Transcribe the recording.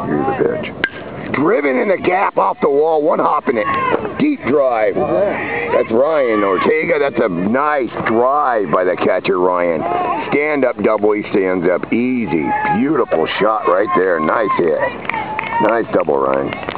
Here's the pitch. Driven in the gap off the wall, one hopping it. Deep drive. That's Ryan Ortega. That's a nice drive by the catcher, Ryan. Stand up double, he stands up. Easy. Beautiful shot right there. Nice hit. Nice double, Ryan.